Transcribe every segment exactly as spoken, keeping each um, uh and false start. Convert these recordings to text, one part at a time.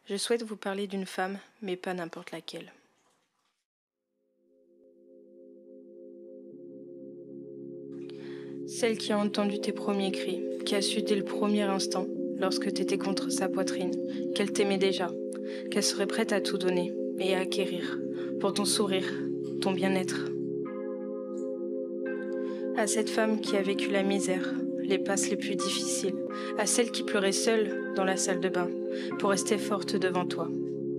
Je souhaite vous parler d'une femme, mais pas n'importe laquelle. Celle qui a entendu tes premiers cris, qui a su dès le premier instant, lorsque t'étais contre sa poitrine, qu'elle t'aimait déjà, qu'elle serait prête à tout donner et à acquérir, pour ton sourire, ton bien-être. À cette femme qui a vécu la misère, les passes les plus difficiles, à celle qui pleurait seule dans la salle de bain, pour rester forte devant toi.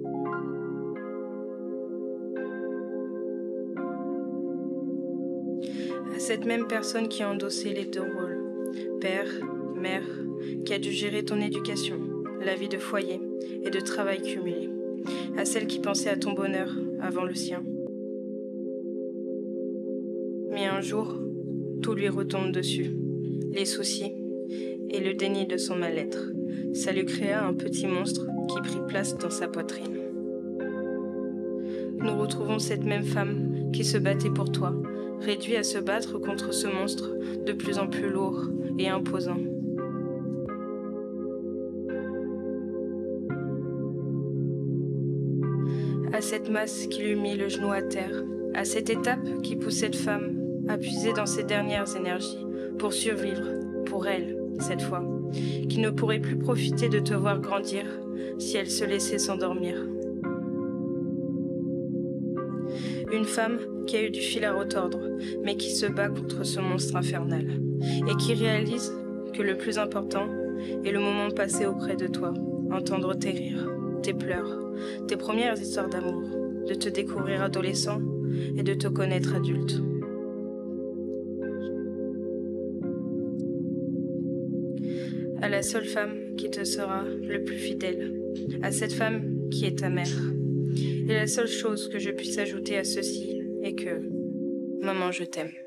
À cette même personne qui a endossé les deux rôles, père, mère, qui a dû gérer ton éducation, la vie de foyer et de travail cumulé. À celle qui pensait à ton bonheur avant le sien. Mais un jour, tout lui retombe dessus, les soucis et le déni de son mal-être. Ça lui créa un petit monstre qui prit place dans sa poitrine. Nous retrouvons cette même femme qui se battait pour toi, réduite à se battre contre ce monstre de plus en plus lourd et imposant. À cette masse qui lui mit le genou à terre, à cette étape qui pousse cette femme à puiser dans ses dernières énergies pour survivre, pour elle, cette fois, qui ne pourrait plus profiter de te voir grandir si elle se laissait s'endormir. Une femme qui a eu du fil à retordre, mais qui se bat contre ce monstre infernal, et qui réalise que le plus important est le moment passé auprès de toi, entendre tes rires, tes pleurs, tes premières histoires d'amour, de te découvrir adolescent et de te connaître adulte. À la seule femme qui te sera le plus fidèle, à cette femme qui est ta mère. Et la seule chose que je puisse ajouter à ceci est que, maman, je t'aime.